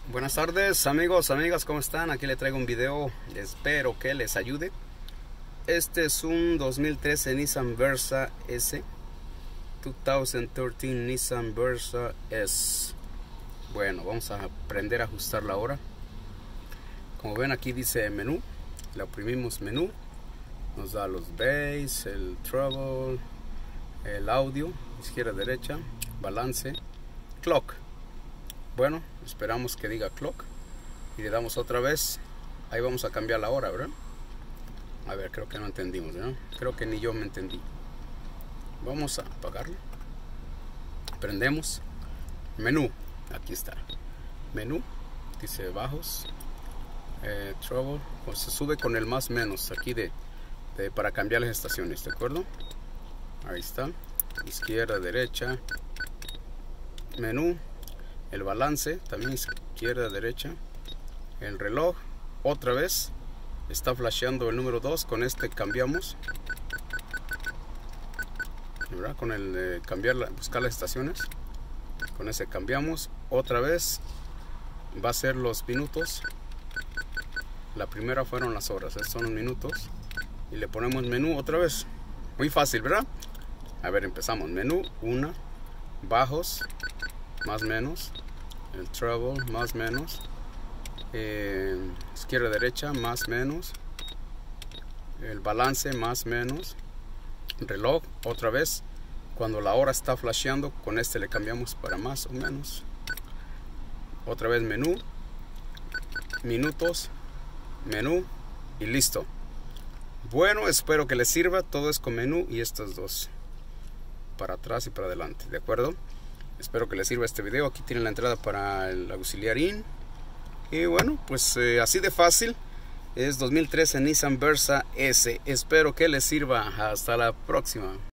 Buenas tardes amigos, amigas, ¿cómo están? Aquí les traigo un video, espero que les ayude. Este es un 2013 Nissan Versa S, 2013 Nissan Versa S. Bueno, vamos a aprender a ajustar la hora. Como ven, aquí dice menú, le oprimimos menú, nos da los days, el travel, el audio, izquierda, derecha, balance, clock. Bueno, esperamos que diga clock y le damos otra vez. Ahí vamos a cambiar la hora, ¿verdad? A ver, creo que no entendimos, ¿no? Creo que ni yo me entendí. Vamos a apagarlo. Prendemos. Menú, aquí está. Menú, dice bajos, trouble, pues se sube con el más menos aquí para cambiar las estaciones, ¿de acuerdo? Ahí está. Izquierda, derecha, menú. El balance, también izquierda, derecha. El reloj, otra vez está flasheando el número 2. Con este cambiamos, ¿verdad? Con el buscar las estaciones, con ese cambiamos. Otra vez va a ser los minutos. La primera fueron las horas, estos son los minutos. Y le ponemos menú otra vez. Muy fácil, ¿verdad? A ver, empezamos. Menú, 1, bajos, más menos, el travel, más menos, izquierda, derecha, más menos, el balance, más menos, reloj, otra vez. Cuando la hora está flasheando, con este le cambiamos para más o menos. Otra vez menú, minutos, menú y listo. Bueno, espero que les sirva. Todo es con menú y estos dos, para atrás y para adelante, ¿de acuerdo? Espero que les sirva este video. Aquí tienen la entrada para el auxiliar IN. Y bueno, pues así de fácil. Es 2013 Nissan Versa S. Espero que les sirva. Hasta la próxima.